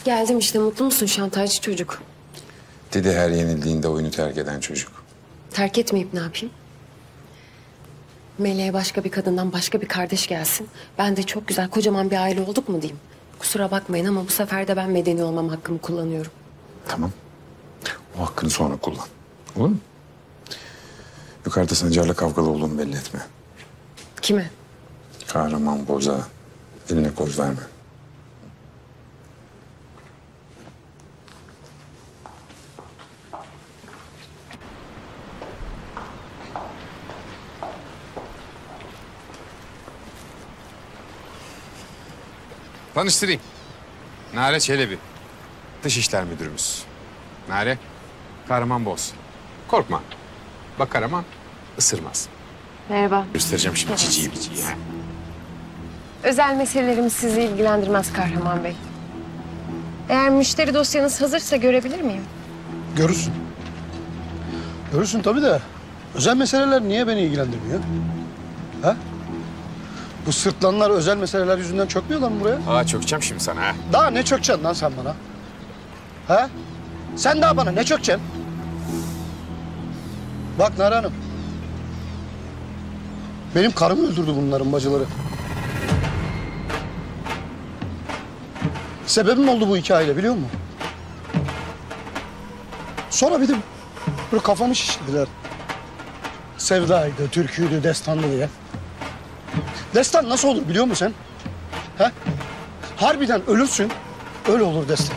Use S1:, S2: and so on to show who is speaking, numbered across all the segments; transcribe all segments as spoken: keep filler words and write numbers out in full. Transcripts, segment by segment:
S1: Geldim işte, mutlu musun şantajcı çocuk?
S2: Dedi her yenildiğinde oyunu terk eden çocuk.
S1: Terk etmeyip ne yapayım? Meleğe başka bir kadından başka bir kardeş gelsin. Ben de çok güzel kocaman bir aile olduk mu diyeyim. Kusura bakmayın ama bu sefer de ben medeni olmam hakkımı kullanıyorum.
S2: Tamam. O hakkını sonra kullan. Olur mu? Yukarıda Sancar'la kavgalı olduğunu belli etme.
S1: Kime?
S2: Kahraman boza. Eline koz verme. Tanıştırayım. Nare Çelebi. Dışişler Müdürümüz. Nare, Kahraman Boz. Korkma. Bakar ama ısırmaz.
S1: Merhaba.
S2: Göstereceğim şimdi ciciyi biciyi. Ha.
S1: Özel meselelerimiz sizi ilgilendirmez Kahraman Bey. Eğer müşteri dosyanız hazırsa görebilir miyim?
S3: Görürsün. Görürsün tabii de özel meseleler niye beni ilgilendirmiyor? Ha? Bu sırtlanlar özel meseleler yüzünden çökmüyorlar mı buraya?
S2: Aa çökeceğim şimdi sana ha.
S3: Daha ne çökeceksin lan sen bana? Ha? Sen daha bana ne çökeceksin? Bak Nare Hanım. Benim karımı öldürdü bunların bacıları. Sebebim oldu bu hikayeyle biliyor musun? Sonra bir de böyle kafamı şişirdiler. Sevdaydı, türküydü, destanlı diye. Destan nasıl olur biliyor musun sen? He? Harbiden ölürsün, öyle olur destan.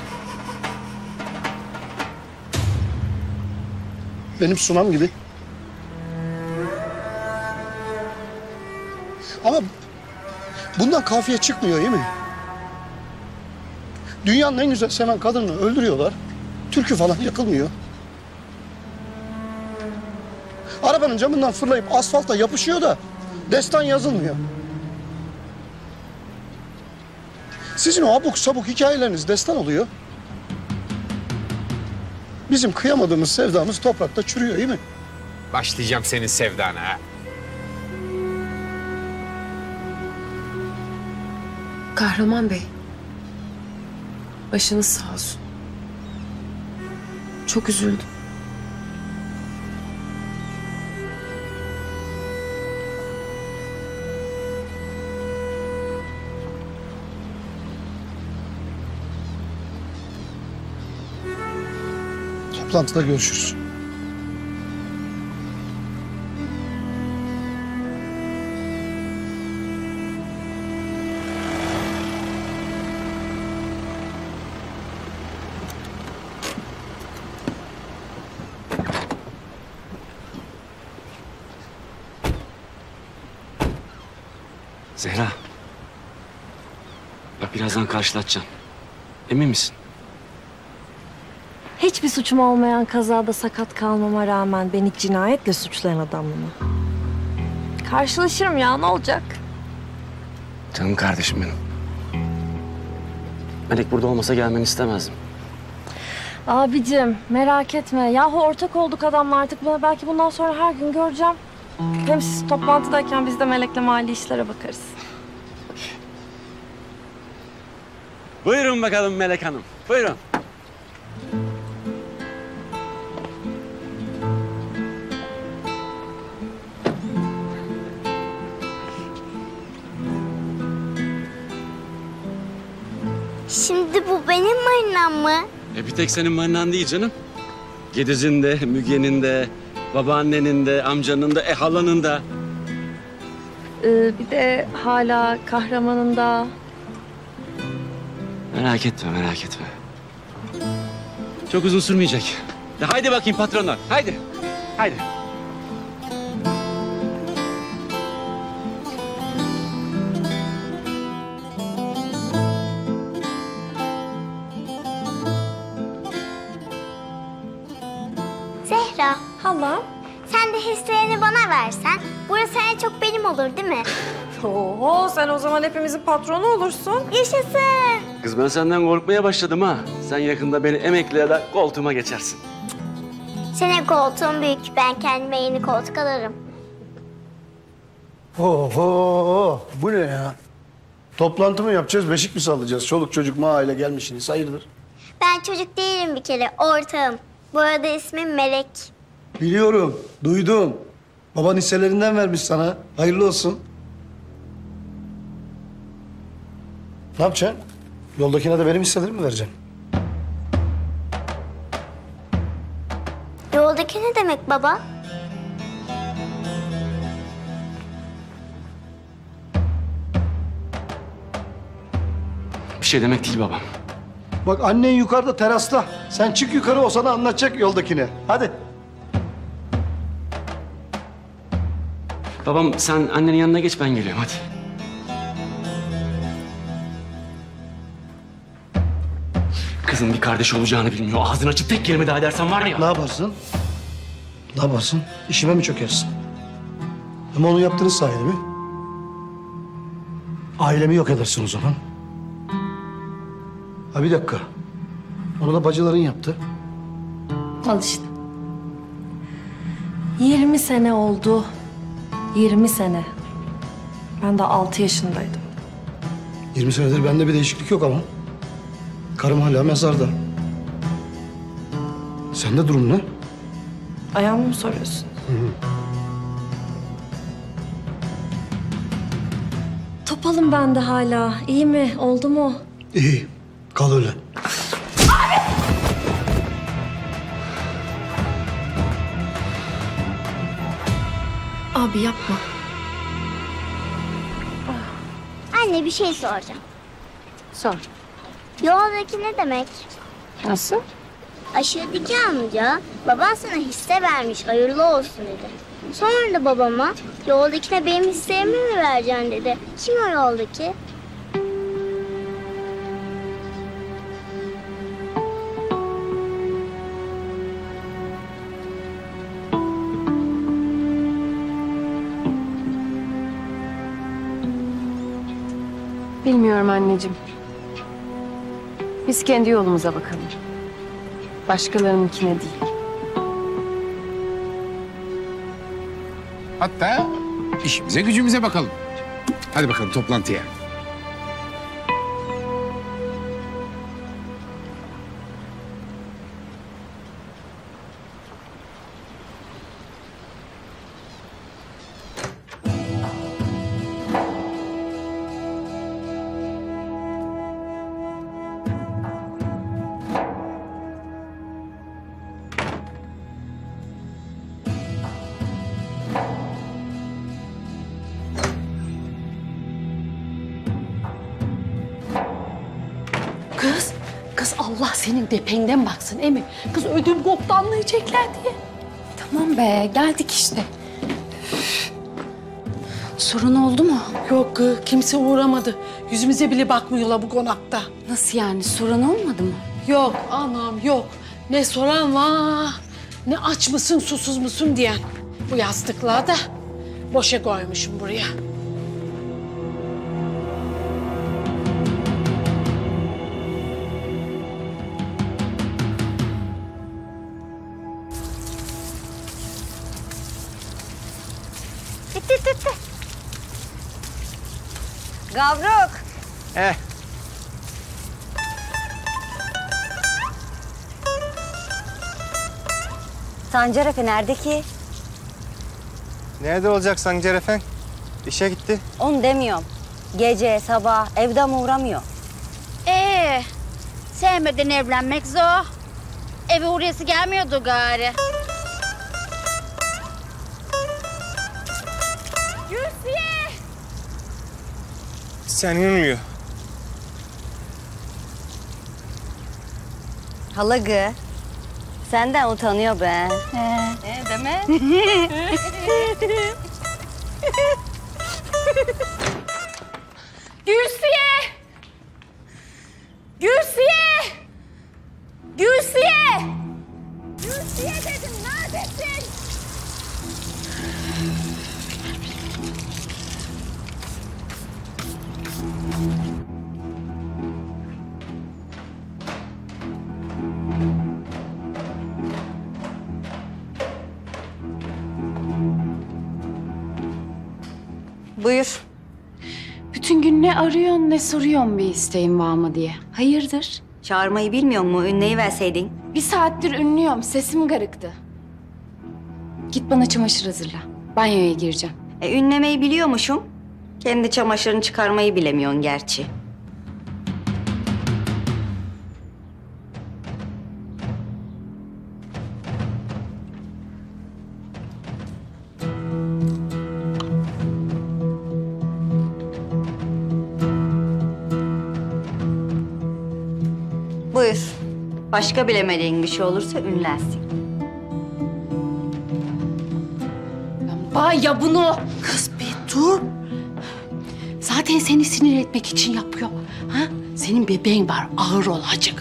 S3: Benim sunam gibi. Ama bundan kafiye çıkmıyor değil mi? Dünyanın en güzel seven kadını öldürüyorlar. Türkü falan yakılmıyor. Arabanın camından fırlayıp asfalta yapışıyor da destan yazılmıyor. Sizin o abuk sabuk hikayeleriniz destan oluyor. Bizim kıyamadığımız sevdamız toprakta çürüyor değil mi?
S2: Başlayacağım senin sevdana ha.
S1: Kahraman Bey. Başınız sağ olsun. Çok üzüldüm.
S3: Toplantıda görüşürüz.
S4: Zehra. Bak birazdan karşılatacağım. Emin misin?
S5: Hiçbir suçum olmayan kazada sakat kalmama rağmen beni cinayetle suçlayan adamla mı? Karşılaşırım ya, ne olacak?
S4: Canım kardeşim benim. Melek burada olmasa gelmeni istemezdim.
S5: Abicim merak etme. Yahu ortak olduk adamla artık. Buna belki bundan sonra her gün göreceğim. Hem siz toplantıdayken biz de Melek'le mali işlere bakarız.
S4: Buyurun bakalım Melek Hanım. Buyurun.
S6: Şimdi bu benim marinam mı?
S4: E bir tek senin marinan değil canım. Gediz'in de, Müge'nin de, babaannenin de, amcanın da, e halanın da.
S5: Ee, bir de hala kahramanın da.
S4: Merak etme, merak etme. Çok uzun sürmeyecek. De haydi bakayım patronlar, haydi. Haydi.
S6: Zehra,
S5: Hala.
S6: sen de hislerini bana versen, burası en çok benim olur değil mi?
S5: Oho, sen o zaman hepimizin patronu olursun.
S6: Yaşasın.
S4: Kız ben senden korkmaya başladım ha. Sen yakında beni emekleyerek koltuğuma geçersin.
S6: Senin koltuğun büyük, ben kendime yeni koltuk alırım.
S3: Oho, bu ne ya? Toplantı mı yapacağız, beşik mi sallayacağız? Çoluk çocuk mahalle gelmişsiniz, hayırdır?
S6: Ben çocuk değilim bir kere, ortağım. Bu arada ismim Melek.
S3: Biliyorum, duydum. Baban hisselerinden vermiş sana. Hayırlı olsun. Ne yapacaksın? Yoldakine de benim hisselerimi mi vereceksin?
S6: Yoldaki ne demek baba?
S4: Bir şey demek değil babam.
S3: Bak annen yukarıda terasta. Sen çık yukarı, o sana anlatacak yoldakine. Hadi.
S4: Babam sen annenin yanına geç, ben geliyorum hadi. Kızın bir kardeş olacağını bilmiyor. Ağzını açıp tek kelime daha edersen var ya.
S3: Ne yaparsın? Ne yaparsın? İşime mi çökersin? Ama onu yaptığınız sayede mi? Ailemi yok edersin o zaman. Ha bir dakika. Onu da bacıların yaptı.
S5: Al işte. Yirmi sene oldu. Yirmi sene. Ben de altı yaşındaydım.
S3: Yirmi senedir bende bir değişiklik yok ama. Karım hala mezarda. Sende durum ne?
S5: Ayağımı mı soruyorsun? Topalım ben de hala. İyi mi? Oldu mu?
S3: İyi. Kal öyle.
S5: Abi yapma.
S6: Anne bir şey soracağım.
S1: Sor.
S6: Yoldaki ne demek?
S1: Nasıl?
S6: Aşağıdaki amca baban sana hisse vermiş, hayırlı olsun dedi. Sonra da babama yoldakine benim hisselerimi mi vereceksin dedi. Kim o yoldaki?
S1: Bilmiyorum anneciğim. Biz kendi yolumuza bakalım. Başkalarınınkine değil.
S7: Hatta işimize gücümüze bakalım. Hadi bakalım toplantıya.
S8: Kız, kız Allah senin dependen baksın Emi. Kız ödüm koptu anlayacaklar diye.
S1: Tamam be, geldik işte. Sorun oldu mu?
S8: Yok kız, kimse uğramadı. Yüzümüze bile bakmıyorlar bu konakta.
S1: Nasıl yani? Sorun olmadı mı?
S8: Yok anam yok. Ne soran var, ne aç mısın susuz musun diyen. Bu yastıkları da boşa koymuşum buraya.
S6: Bitti bitti.
S9: Gavruk.
S10: Eh.
S9: Sancar Efe nerede ki?
S10: Nerede olacak Sancar Efendi? İşe gitti.
S9: Onu demiyorum. Gece, sabah evde mi uğramıyor?
S11: Ee, sevmeden evlenmek zor. Eve uğrayası gelmiyordu gari. Gülsiye!
S10: Seni uyuyor.
S9: Halagı. Senden utanıyor be.
S11: He.
S9: Ee, değil mi?
S11: Gülsiye! Gülsiye! Gülsiye! Gülsiye dedim, neredesin?
S9: Buyur.
S12: Bütün gün ne arıyorsun ne soruyorsun bir isteğin var mı diye. Hayırdır?
S9: Çağırmayı bilmiyor mu? Ünleyi verseydin.
S11: Bir saattir ünlüyorum. Sesim garıktı. Git bana çamaşır hazırla. Banyoya gireceğim.
S9: E, ünlemeyi biliyormuşum. Kendi çamaşırını çıkarmayı bilemiyorsun gerçi. Buyur. Başka bilemediğin bir şey olursa ünlersin.
S8: Bay ya bunu. Kız bir dur. Zaten seni sinir etmek için yapıyor. Ha? Senin bebeğin var. Ağır ol hacık.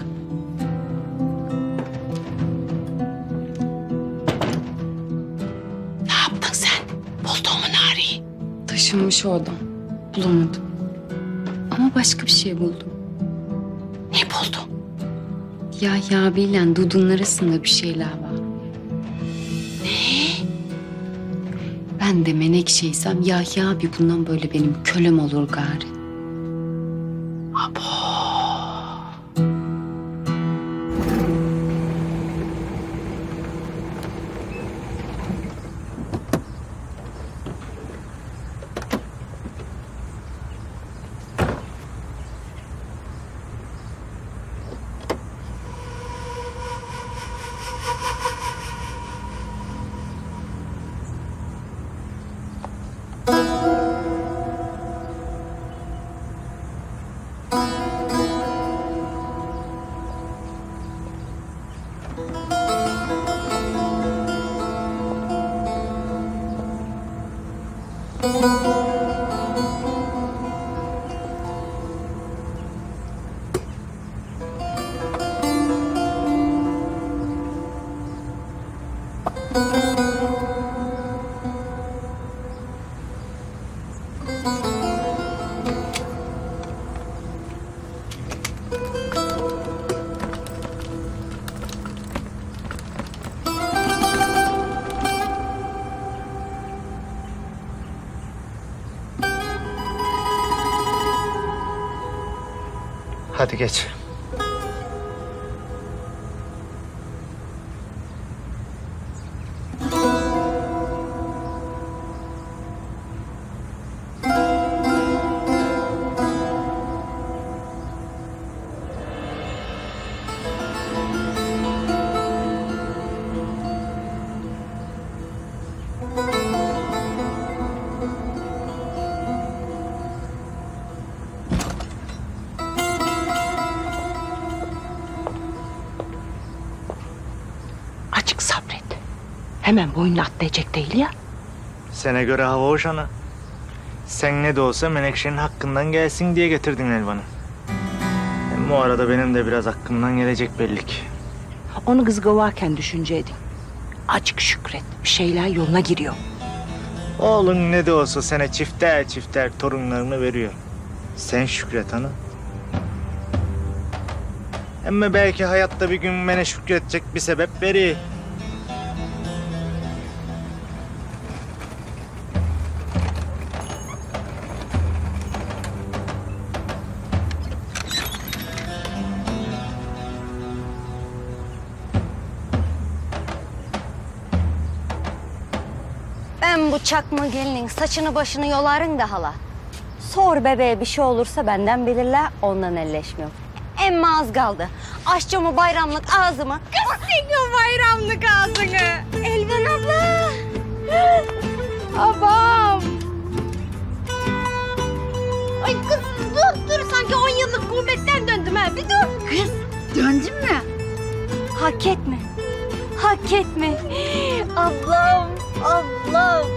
S8: Ne yaptın sen? Buldun mu Nari'yi?
S11: Taşınmış oradan. Bulamadım. Ama başka bir şey buldum.
S8: Ne buldun?
S11: Yahya abiyle Dudu'nun arasında bir şeyler var.
S8: Ne?
S11: Ben de Menekşe'ysem Yahya abi bundan böyle benim kölem olur gari.
S8: Abo.
S10: Hadi geç.
S8: Açık sabret. Hemen boynuna atlayacak değil ya.
S10: Sana göre hava hoş ana. Sen ne de olsa Menekşe'nin hakkından gelsin diye getirdin Elvan'ı. Hem bu arada benim de biraz hakkımdan gelecek belli ki.
S8: Onu kız kovarken düşünceydin. Açık şükret. Bir şeyler yoluna giriyor.
S10: Oğlun ne de olsa sana çifter çifter torunlarını veriyor. Sen şükret ana. Ama belki hayatta bir gün bana şükredecek bir sebep veriyor.
S9: Ben bu çakma gelinin saçını başını yolarım da hala. Sor bebeğe bir şey olursa benden bilirler, ondan elleşmiyorum. Emma az kaldı. Aşçı o bayramlık ağzımı. Kız o bayramlık ağzını. Elvan abla. Abam. Ay kız dur dur sanki on yıllık gurbetten döndüm ha. Bir dur. Kız döndün mü? Hak etme. Hak etme. Ablam, ablam.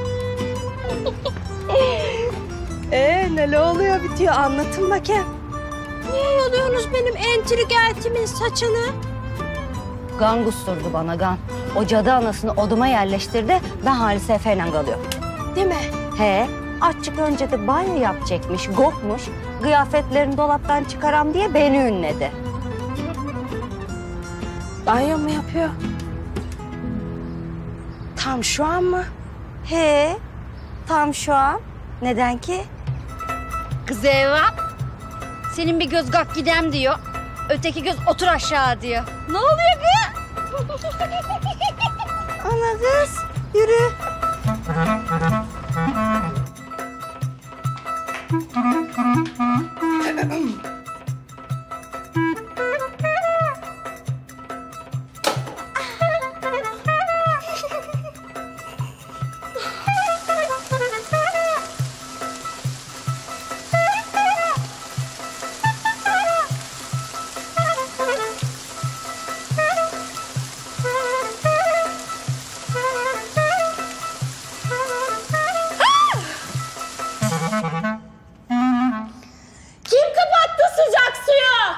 S5: Ee neler oluyor bitiyor anlatın bakayım. Niye yoluyorsunuz benim entrigatimin saçını?
S9: Gan kusturdu bana gan. O cadı anasını oduma yerleştirdi. Ben Halise Efe'yle kalıyorum.
S5: Değil mi?
S9: He. Azıcık önce de banyo yapacakmış, gokmuş. Kıyafetlerini dolaptan çıkaram diye beni ünledi.
S5: Banyo mu yapıyor? Tam şu an mı?
S9: He. Tam şu an. Neden ki?
S11: Kız Eva, senin bir göz kalk gidem diyor.
S9: öteki göz otur aşağı diyor. Ne oluyor kız? Ana kız, yürü.
S8: Kim kapattı sıcak suyu?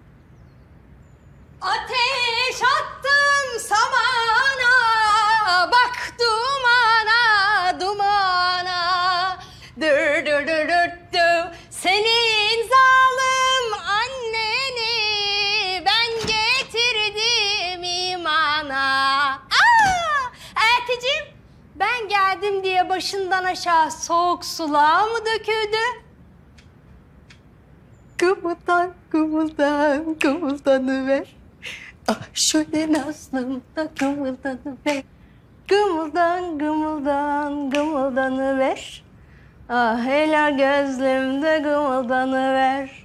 S9: Ateş attım samana, bak dumana, dumana. Dır dır dır dır dır. Senin zalim anneni ben getirdim imana. Aa, Erteciğim, ben geldim diye başından aşağı soğuk sular mı döküldü? Kımıldan, kımıldan, kımıldanıver. Ah şöyle nazlım da kımıldanıver. Kımıldan, kımıldan, kımıldanıver. Ah ela gözlümde kımıldanıver.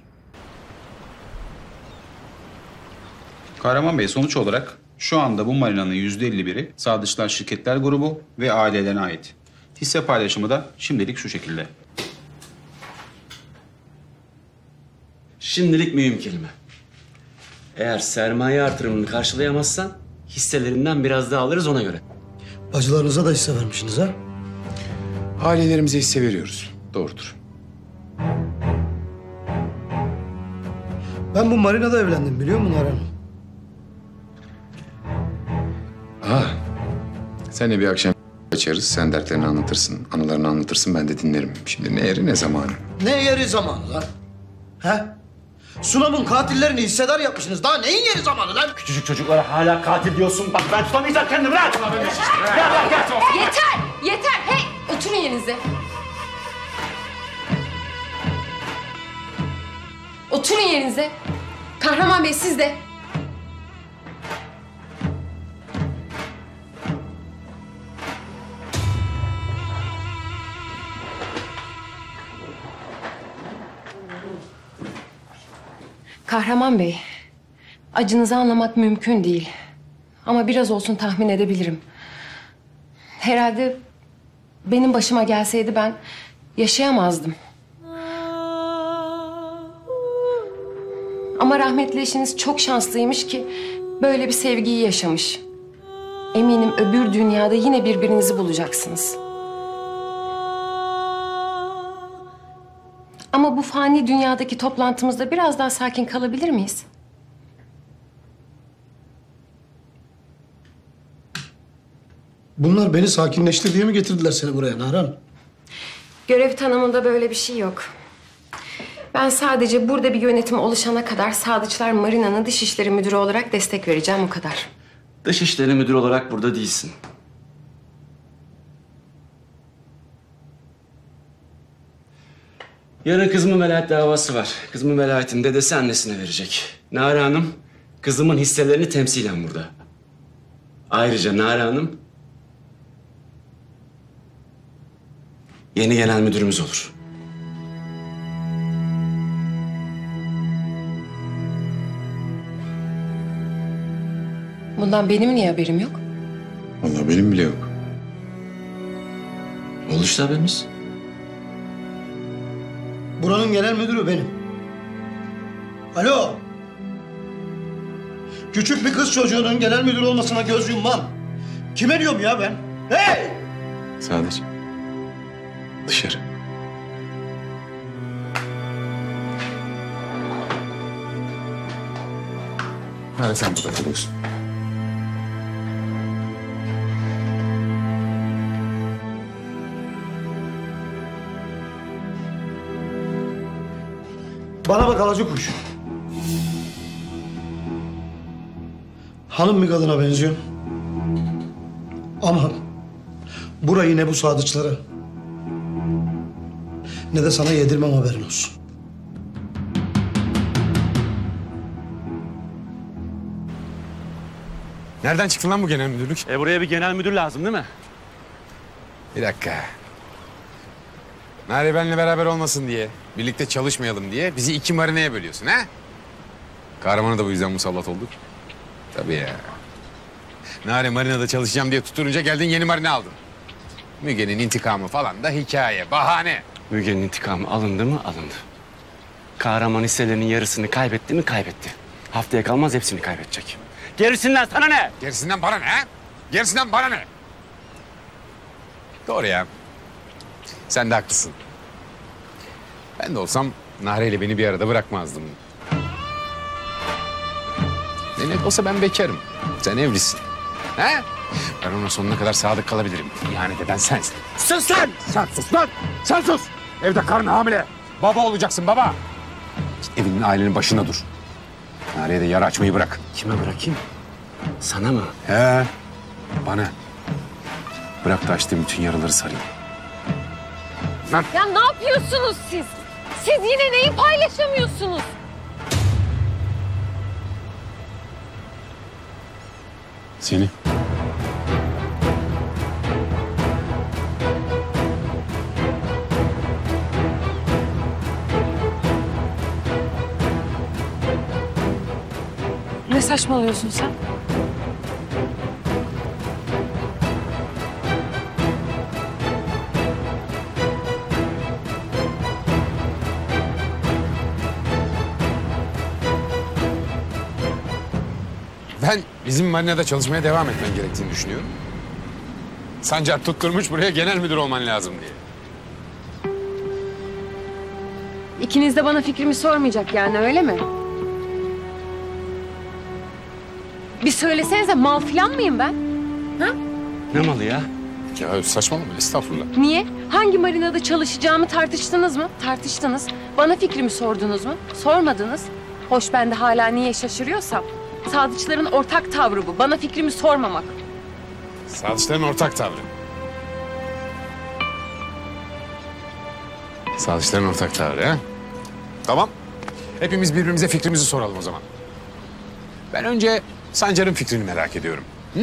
S12: Kahraman Bey, sonuç olarak şu anda bu marinanın yüzde elli biri Sadıçlar Şirketler Grubu ve ailelerine ait. Hisse paylaşımı da şimdilik şu şekilde.
S4: Şimdilik mühim kelime. Eğer sermaye artırımını karşılayamazsan hisselerinden biraz daha alırız ona göre.
S3: Bacılarınıza da hisse vermişsiniz ha?
S2: Ailelerimize hisse veriyoruz. Doğrudur.
S3: Ben bu marinada evlendim biliyor musun Naren?
S2: Ha. Seninle bir akşam açarız. Sen dertlerini anlatırsın, anılarını anlatırsın. Ben de dinlerim. Şimdi ne yeri ne zamanı.
S3: Ne yeri zamanı lan? He? Sunam'ın katillerini hissedar yapmışsınız. Daha neyin yeri zamanı lan?
S10: Küçücük çocuklara hala katil diyorsun. Bak ben tutamayacağım kendimi. Bırak.
S11: Yeter, yeter. Hey, oturun yerinize. Oturun yerinize. Kahraman Bey, siz de.
S1: Kahraman Bey, acınızı anlamak mümkün değil. Ama biraz olsun tahmin edebilirim. Herhalde benim başıma gelseydi ben yaşayamazdım. Ama rahmetli eşiniz çok şanslıymış ki böyle bir sevgiyi yaşamış. Eminim öbür dünyada yine birbirinizi bulacaksınız. Ama bu fani dünyadaki toplantımızda biraz daha sakin kalabilir miyiz?
S3: Bunlar beni sakinleştir diye mi getirdiler seni buraya Naren?
S1: Görev tanımında böyle bir şey yok. Ben sadece burada bir yönetim oluşana kadar Sadıçlar Marina'nın Dışişleri Müdürü olarak destek vereceğim, o kadar.
S4: Dışişleri Müdürü olarak burada değilsin. Yarın kızımın velayet davası var. Kızımın velayetini dedesi annesine verecek. Nare Hanım, kızımın hisselerini temsilen burada. Ayrıca Nare Hanım, yeni genel müdürümüz olur.
S1: Bundan benim niye haberim yok?
S2: Vallahi benim bile yok.
S4: Ol işte haberimiz.
S3: Buranın genel müdürü benim. Alo. Küçük bir kız çocuğunun genel müdür olmasına göz yummam. Kime diyorum ya ben? Hey!
S2: Sadıç. Dışarı. Hadi sen burada kalıyorsun.
S3: Bana bak alacı kuş. Hanım bir kadına benziyor. Ama burayı ne bu sadıçlara ne de sana yedirmem, haberin olsun.
S7: Nereden çıktı lan bu genel müdürlük?
S4: E buraya bir genel müdür lazım değil mi?
S7: Bir dakika. Nare benimle beraber olmasın diye, birlikte çalışmayalım diye bizi iki marineye bölüyorsun ha? Kahramana da bu yüzden musallat olduk. Tabii ya. Nare marinada çalışacağım diye tutununca geldin yeni marine aldın. Müge'nin intikamı falan da hikaye, bahane.
S4: Müge'nin intikamı alındı mı? Alındı. Kahraman hisselerinin yarısını kaybetti mi? Kaybetti. Haftaya kalmaz hepsini kaybedecek. Gerisinden sana ne?
S7: Gerisinden bana ne ha? Gerisinden bana ne? Doğru ya. Sen de haklısın. Ben de olsam Nare ile beni bir arada bırakmazdım. Ne olsa ben bekarım. Sen evlisin. He? Ben ona sonuna kadar sadık kalabilirim. İhanet eden sensin.
S4: Sus lan!
S7: Sen sus lan! Sen sus! Evde karın hamile. Baba olacaksın baba. Git evinin ailenin başında dur. Nare'ye de yara açmayı bırak.
S4: Kime bırakayım? Sana mı?
S7: He. Bana. Bırak da açtığım bütün yaraları sarayım. Lan.
S5: Ya ne yapıyorsunuz siz? Siz yine neyi paylaşamıyorsunuz?
S7: Seni.
S5: Ne saçmalıyorsun sen?
S7: Ben bizim marinada çalışmaya devam etmen gerektiğini düşünüyorum. Sancar tutturmuş buraya genel müdür olman lazım diye.
S1: İkiniz de bana fikrimi sormayacak yani öyle mi? Bir söylesenize mal falan mıyım ben? Ha?
S4: Ne malı ya?
S7: Ya saçmalama estağfurullah.
S1: Niye? Hangi marinada çalışacağımı tartıştınız mı? Tartıştınız. Bana fikrimi sordunuz mu? Sormadınız. Hoş ben de hala niye şaşırıyorsam. Sadıçların ortak tavrı bu. Bana fikrimi sormamak.
S7: Sadıçların ortak tavrı. Sadıçların ortak tavrı ha? Tamam. Hepimiz birbirimize fikrimizi soralım o zaman. Ben önce Sancar'ın fikrini merak ediyorum. Hı?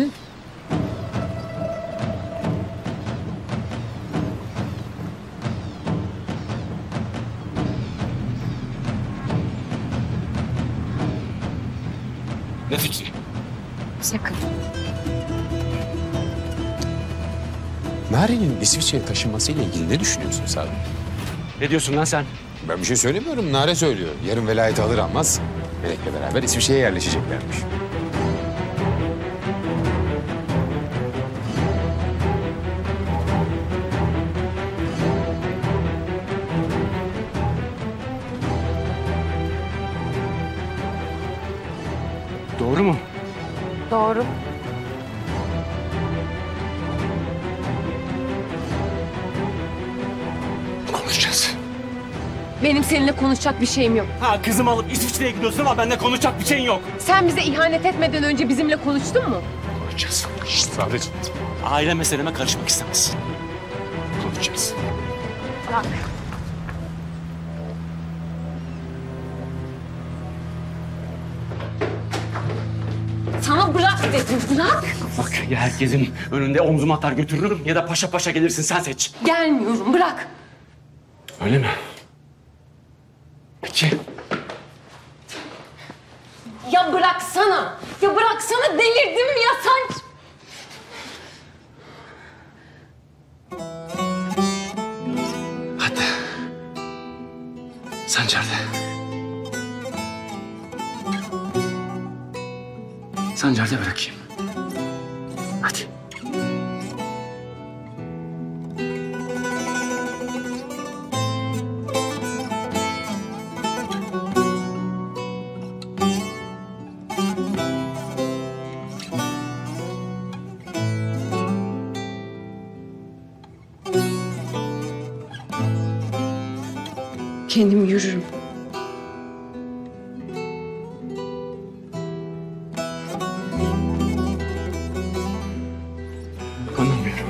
S4: Ne fikri?
S1: Sakın.
S7: Nare'nin İsviçre'ye taşınmasıyla ilgili ne düşünüyorsun Sadık?
S4: Ne diyorsun lan sen?
S7: Ben bir şey söylemiyorum. Nare söylüyor. Yarın velayeti alır almaz Melek'le beraber İsviçre'ye yerleşeceklermiş.
S4: Doğru mu?
S5: Doğru.
S4: Konuşacağız.
S1: Benim seninle konuşacak bir şeyim yok.
S4: Ha kızım alıp İsviçre'ye gidiyorsun ama bende konuşacak bir şeyin yok.
S1: Sen bize ihanet etmeden önce bizimle konuştun mu?
S4: Konuşacağız.
S7: Sadece.
S4: Aile meseleme karışmak istemezsin. Konuşacağız.
S1: Bırak. Sana bırak dedim, bırak.
S4: Bak ya herkesin önünde omzuma atar götürürüm ya da paşa paşa gelirsin sen seç.
S1: Gelmiyorum, bırak.
S4: Öyle mi? Peki.
S1: Ya bıraksana. Ya bıraksana, delirdim mi ya sen?
S4: Hadi. Sancar'da. Sancar'da bırakayım. Hadi.
S1: Kendim yürürüm.
S4: Anlamıyorum.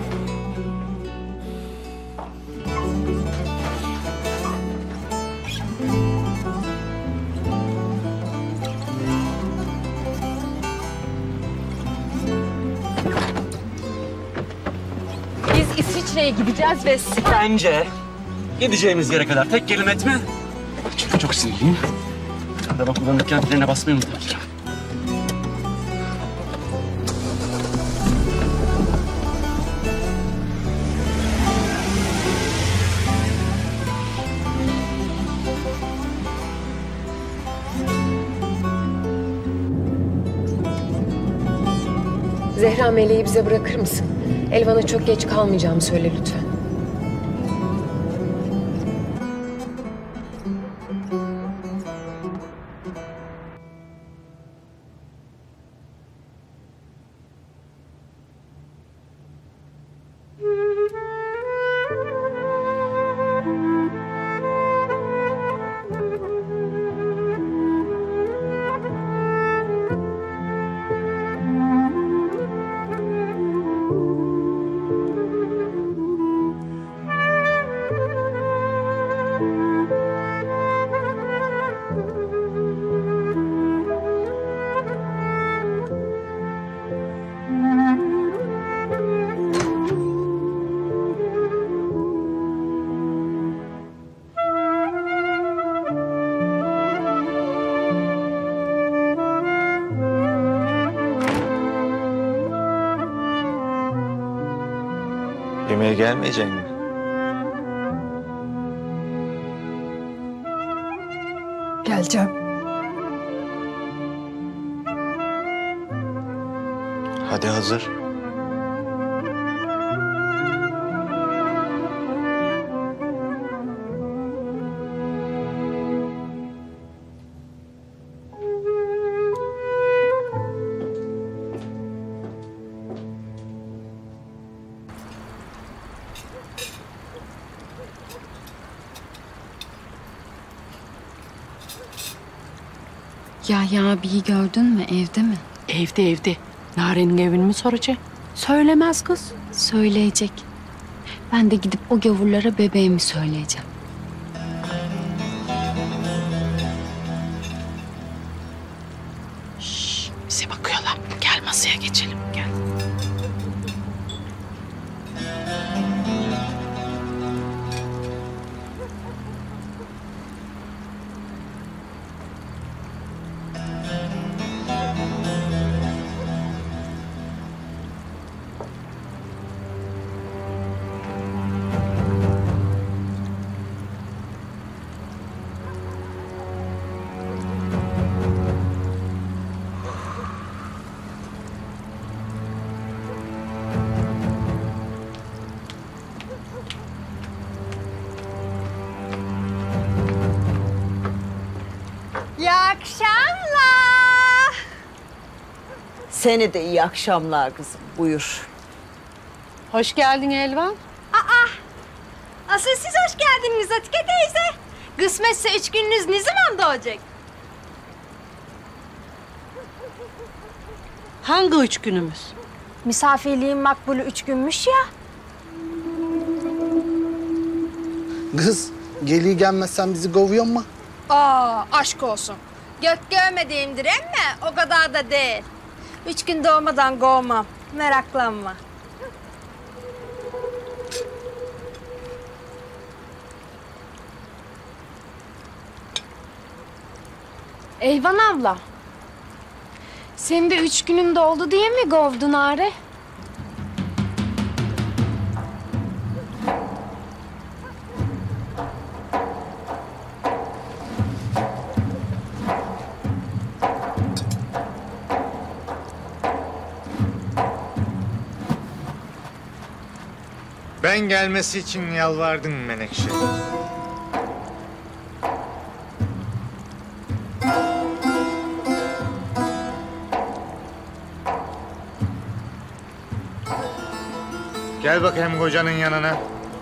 S1: Oraya gideceğiz ve...
S4: Bence gideceğimiz yere kadar tek kelime etme. Çünkü çok sinirliyim. Sen de bak buradan dükkan frene basmayı unutma.
S1: Zehra, Meleği bize bırakır mısın? Elvan'a çok geç kalmayacağımı söyle lütfen.
S10: Yemeğe gelmeyecek mi?
S13: Geleceğim.
S10: Hadi hazır.
S11: Yahya abiyi gördün mü? Evde mi?
S8: Evde evde. Narenin evini mi soracak? Söylemez kız.
S11: Söyleyecek. Ben de gidip o gavurlara bebeğimi söyleyeceğim.
S8: Şşş, bize bakıyorlar. Gel masaya geçelim. Gel.
S9: İyi akşamlar.
S14: Seni de iyi akşamlar kızım. Buyur.
S8: Hoş geldin Elvan.
S9: Aa, asıl siz hoş geldiniz Atike teyze. Kısmetse üç gününüz ne zaman doğacak?
S8: Hangi üç günümüz?
S5: Misafirliğin makbulü üç günmüş ya.
S3: Kız, geliği gelmezsen bizi kovuyor mu?
S9: Aa, aşk olsun. Gök görmediğimdir emme o kadar da değil. Üç gün doğmadan kovmam. Meraklanma.
S11: Elvan abla. Senin de üç günün doldu diye mi kovdun Are?
S10: Ben gelmesi için yalvardın Menekşe. Gel bakayım kocanın yanına.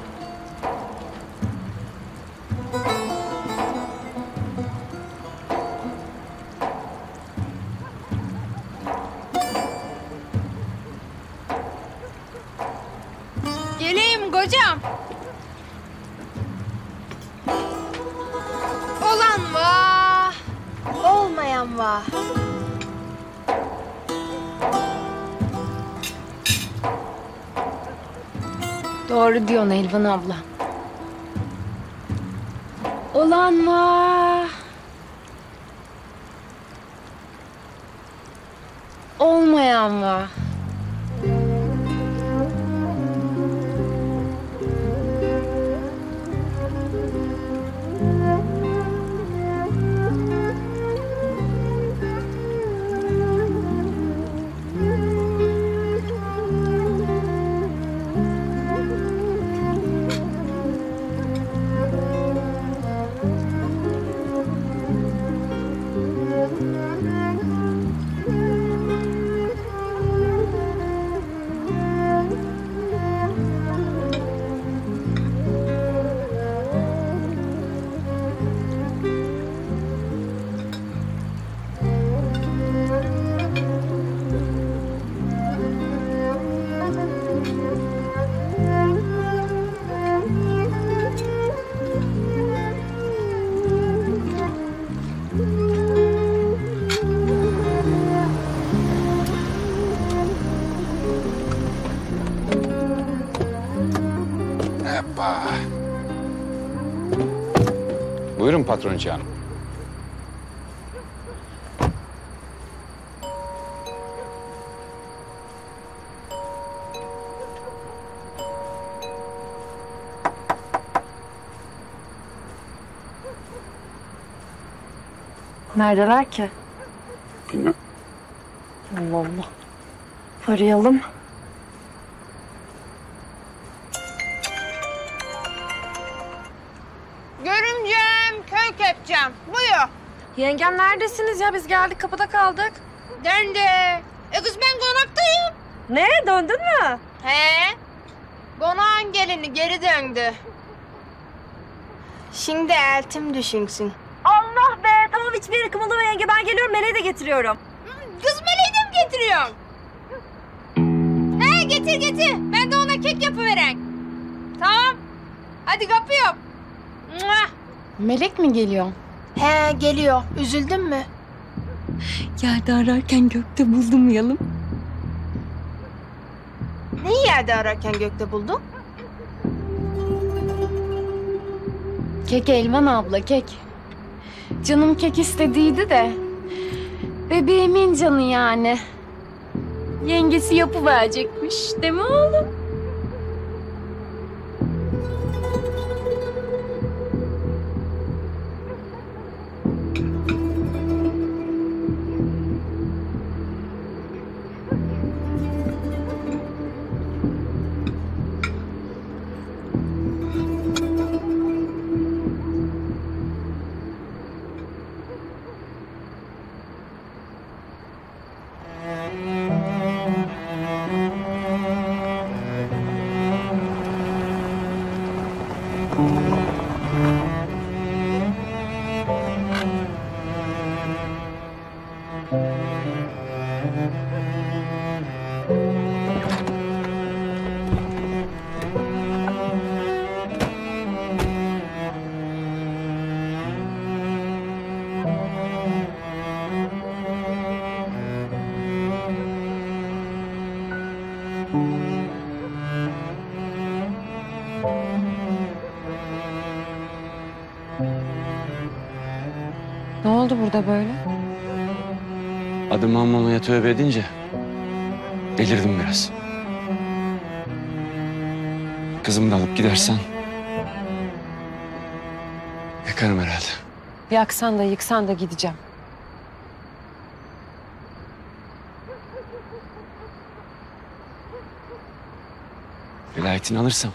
S9: Geleyim kocam. Olan var, olmayan var.
S11: Doğru diyorsun Elvan abla. Olan var. Olmayan var.
S7: Hoppa. Buyurun Patroniçe Hanım.
S5: Neredeler ki?
S7: Bilmem.
S5: Allah Allah. Arayalım.
S15: Görümcem, köy kepçem. Buyur.
S5: Yengem neredesiniz ya? Biz geldik kapıda kaldık.
S15: Döndü. E kız ben konaktayım.
S5: Ne? Döndün mü?
S15: He. Konağın gelini geri döndü. Şimdi eltim düşünsün.
S5: Allah be! Tamam hiçbir yere kımıldama yenge. Ben geliyorum. Meleği de getiriyorum.
S15: Kız meleği de mi getiriyorsun? He getir getir. Ben de ona kek yapıveren. Tamam. Hadi kapıyorum.
S11: Melek mi geliyor?
S15: He geliyor. Üzüldün mü?
S11: Yerde ararken gökte bulunmayalım.
S15: Neyi yerde ararken gökte buldun?
S11: Kek Elvan abla kek. Canım kek istediydi de. Bebeğimin canı yani. Yengesi yapıverecekmiş değil mi oğlum?
S1: Ne oldu burada böyle?
S4: Adım almamaya tövbe edince delirdim biraz. Kızımı da alıp gidersen yakarım herhalde.
S1: Yaksan da yıksan da gideceğim.
S4: Velayetini alırsam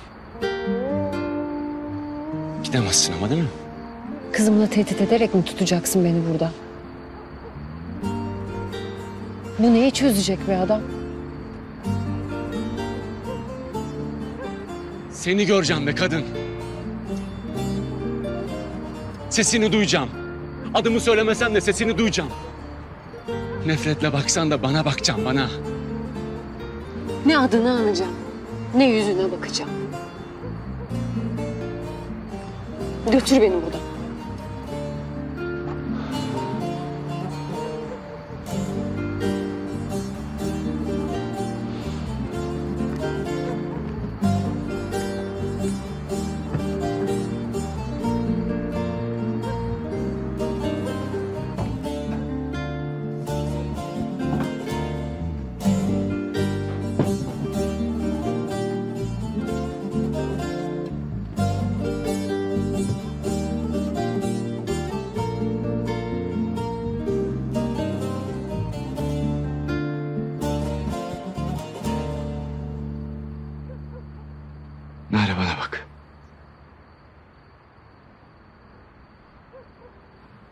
S4: gidemezsin ama değil mi?
S1: Kızımla tehdit ederek mi tutacaksın beni burada? Bu neyi çözecek be adam?
S4: Seni göreceğim be kadın. Sesini duyacağım. Adımı söylemesen de sesini duyacağım. Nefretle baksan da bana bakacağım, bana.
S1: Ne adını anacağım, ne yüzüne bakacağım. Götür beni buradan.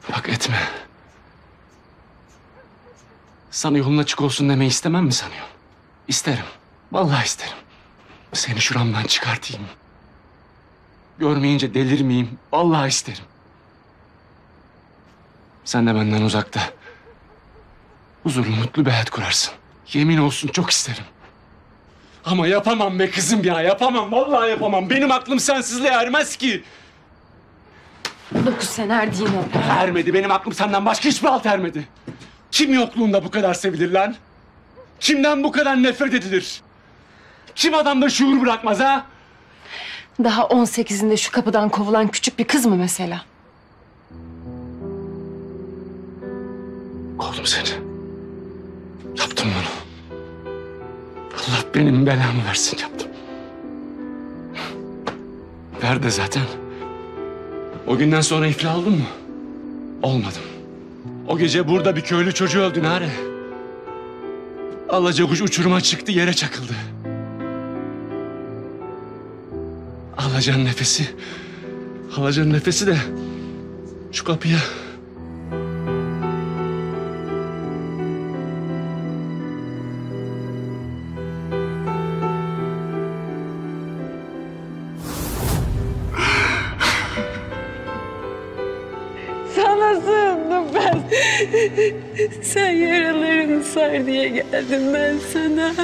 S4: Bak etme. Sana yolun açık olsun demeyi istemem mi sanıyorsun? İsterim. Vallahi isterim. Seni şuramdan çıkartayım. Görmeyince delirmeyeyim. Vallahi isterim. Sen de benden uzakta huzurlu, mutlu bir hayat kurarsın. Yemin olsun çok isterim. Ama yapamam be kızım ya, yapamam. Vallahi yapamam. Benim aklım sensizliğe ermez ki.
S1: Dokuz sene erdi yine.
S4: Ermedi. Benim aklım senden başka hiçbir alt ermedi. Kim yokluğunda bu kadar sevilir lan? Kimden bu kadar nefret edilir? Kim adamda şuur bırakmaz ha?
S1: Daha on sekizinde şu kapıdan kovulan küçük bir kız mı mesela?
S4: Kovdum seni. Yaptım bunu. Allah benim belamı versin, yaptım. Nerede zaten? O günden sonra iflah oldun mu? Olmadım. O gece burada bir köylü çocuğu öldü Nare. Alacakuş uçuruma çıktı, yere çakıldı. Alacağın nefesi, alacağın nefesi de şu kapıya.
S16: Sana sığındım ben. Sen yaralarını sar diye geldim ben sana.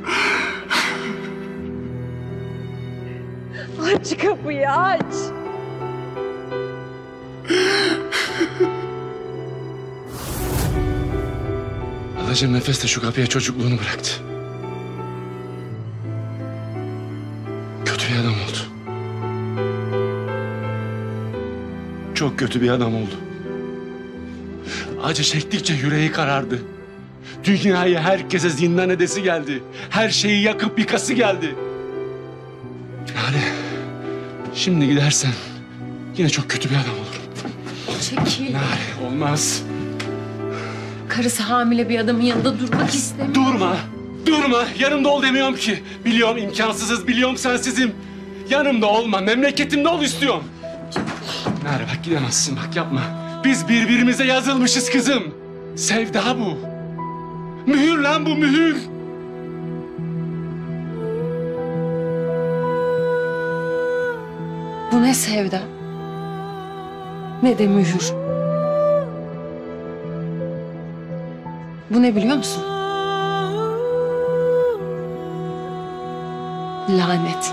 S16: Aç kapıyı aç.
S4: Alacağın nefes de şu kapıya çocukluğunu bıraktı. Kötü bir adam oldu. Çok kötü bir adam oldu. Acı çektikçe yüreği karardı. Dünyayı herkese zindan edesi geldi. Her şeyi yakıp yıkası geldi. Nare, şimdi gidersen yine çok kötü bir adam olurum.
S1: Çekil.
S4: Nare, olmaz.
S1: Karısı hamile bir adamın yanında durmak istemiyor.
S4: Durma, durma. Yanımda ol demiyorum ki. Biliyorum imkansızız, biliyorum sensizim. Yanımda olma, memleketimde ol istiyorum. Nare bak gidemezsin, bak yapma. Biz birbirimize yazılmışız kızım. Sevda bu. Mühür lan bu, mühür.
S1: Bu ne sevda, ne de mühür. Bu ne biliyor musun? Lanet.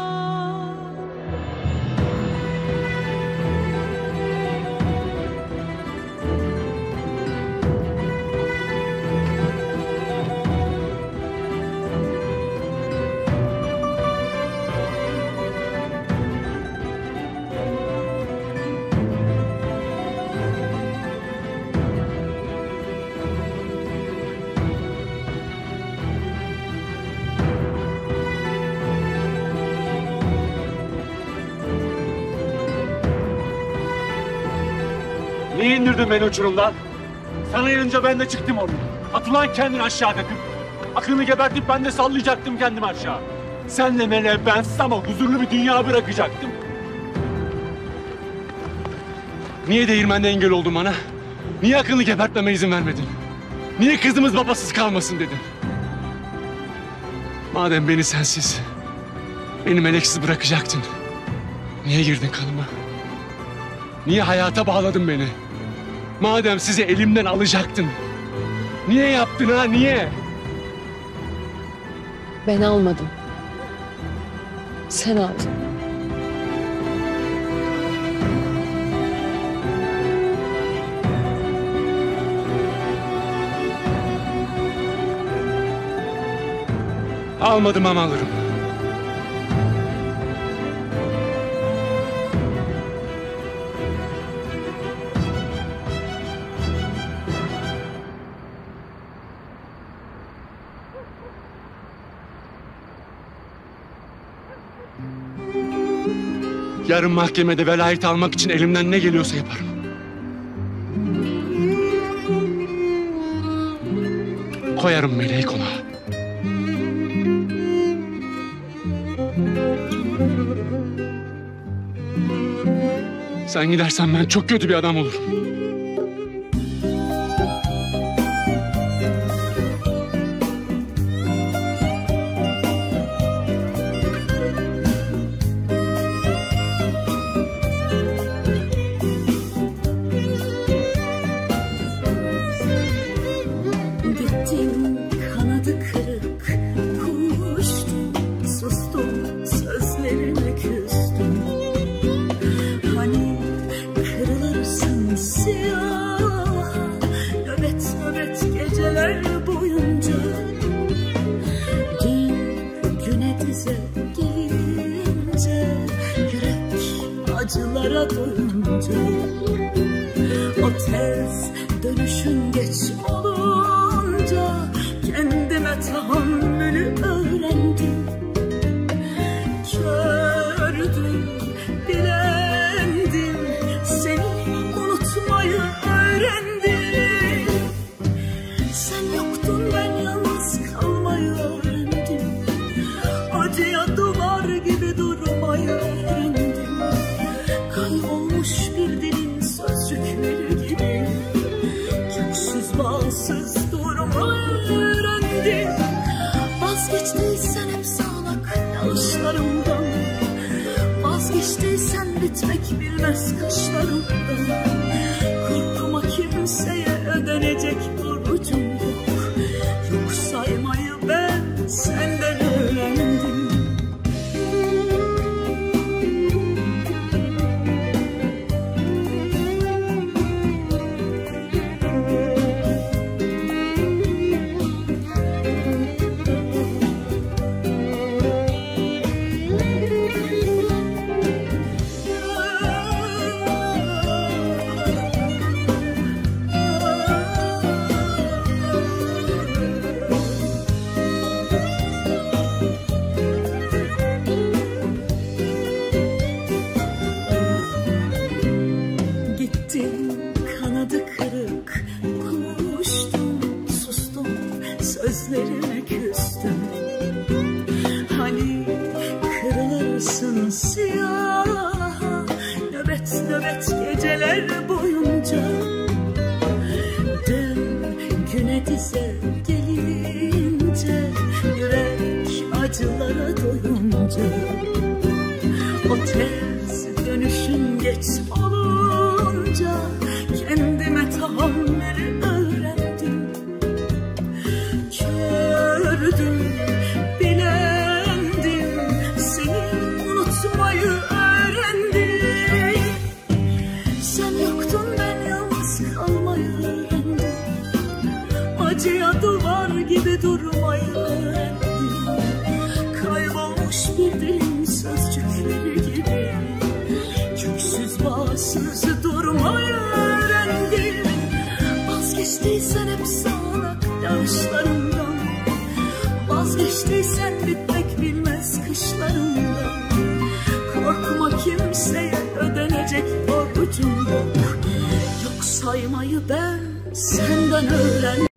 S4: Niye indirdin beni uçurumdan? Sana yanınca ben de çıktım oraya. At ulan kendini aşağı dedim. Akını gebertip ben de sallayacaktım kendimi aşağı. Senle meleğe bensiz ama huzurlu bir dünya bırakacaktım. Niye değirmende engel oldun bana? Niye akını gebertmeme izin vermedin? Niye kızımız babasız kalmasın dedin? Madem beni sensiz, beni meleksiz bırakacaktın. Niye girdin kanıma? Niye hayata bağladın beni? Madem sizi elimden alacaktın. Niye yaptın ha, niye?
S1: Ben almadım. Sen aldın.
S4: Almadım ama alırım. Yarın mahkemede velayet almak için elimden ne geliyorsa yaparım. Koyarım meleği konağa. Sen gidersen ben çok kötü bir adam olurum.
S17: acılara doyunca. O tez dönüşün geç olunca kendime tahammülü öğrendim. Gördüm, bilendim, seni unutmayı öğrendim. Sen yoktun, ben yalnız kalmayı öğrendim. Acıya duvar gibi durmayı öğrendim. Kaybolmuş bir dilin sözcükleri gibi köksüz bağsız durmayı öğrendim. Vazgeçtiysen hep sağanak yanlışlarımdan, vazgeçtiysen bitmek bilmez kaşlarımdan. Korkuma kimseye ödenecek borcum yok. Yok saymayı ben senden öğrendim. Gittim kanadı kırık kuştum, sustum, sözlerime küstüm. Hani kırılırsın siyaha, nöbet nöbet geceler boyunca. Dün güne dize gelince, yürek acılara doyunca. O tez dönüşün geç olunca kendime tahammülü öğrendim. Gördüm, bilendim, seni unutmayı öğrendim. Sen yoktun, ben yalnız kalmayı öğrendim. Acıya duvar gibi durmayı öğrendim. Kaybolmuş bir dilin sözcükleri gibi köksüz bağsız durmayı öğrendim. Vazgeçtiysen hep sağanak yağışlarımdan, vazgeçtiysen bitmek bilmez kışlarımdan. Korkma kimseye ödenecek borcum yok. Yok saymayı ben senden öğrendim.